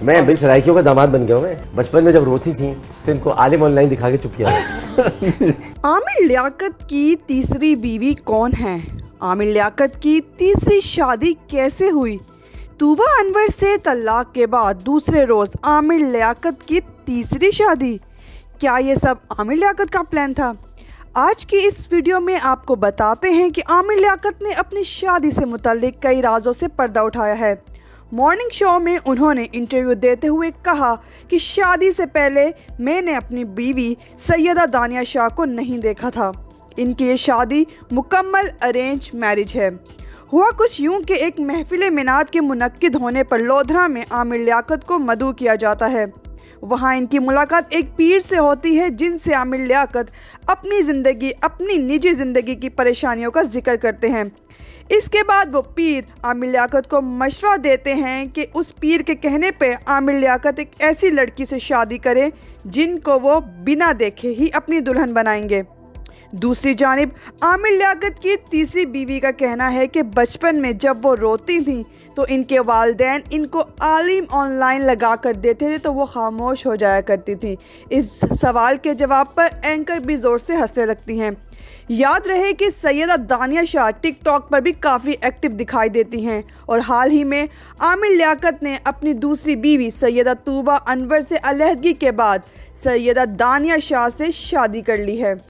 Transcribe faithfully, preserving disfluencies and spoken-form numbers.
मैं बिन सराइकियों का दामाद बन गया हूँ। मैं बचपन में जब रोती थी तो इनको आलिम ऑनलाइन दिखा के चुप किया। आमिर लियाकत की तीसरी बीवी कौन है? आमिर लियाकत की तीसरी शादी कैसे हुई? तूबा अनवर से तलाक के बाद दूसरे रोज आमिर लियाकत की तीसरी शादी। क्या ये सब आमिर लियाकत का प्लान था? आज की इस वीडियो में आपको बताते हैं कि आमिर लियाकत ने अपनी शादी से मुताल्लिक कई राजों से पर्दा उठाया है। मॉर्निंग शो में उन्होंने इंटरव्यू देते हुए कहा कि शादी से पहले मैंने अपनी बीवी सैयदा दानिया शाह को नहीं देखा था। इनकी ये शादी मुकम्मल अरेंज मैरिज है। हुआ कुछ यूं कि एक महफिल मिनात के मुनक्किद होने पर लोधरा में आमिर लियाकत को मदऊ किया जाता है। वहाँ इनकी मुलाकात एक पीर से होती है जिनसे आमिर लियाकत अपनी ज़िंदगी अपनी निजी ज़िंदगी की परेशानियों का जिक्र करते हैं। इसके बाद वो पीर आमिर लियाकत को मशवरा देते हैं कि उस पीर के कहने पे आमिर लियाकत एक ऐसी लड़की से शादी करें जिनको वो बिना देखे ही अपनी दुल्हन बनाएंगे। दूसरी जानिब आमिर लियाकत की तीसरी बीवी का कहना है कि बचपन में जब वो रोती थी तो इनके वालिदैन इनको आलिम ऑनलाइन लगा कर देते थे तो वो खामोश हो जाया करती थी। इस सवाल के जवाब पर एंकर भी ज़ोर से हंसने लगती हैं। याद रहे कि सैयदा दानिया शाह टिकटॉक पर भी काफ़ी एक्टिव दिखाई देती हैं और हाल ही में आमिर लियाकत ने अपनी दूसरी बीवी सैयदा तूबा अनवर से अलहदगी के बाद सैयदा दानिया शाह से शादी कर ली है।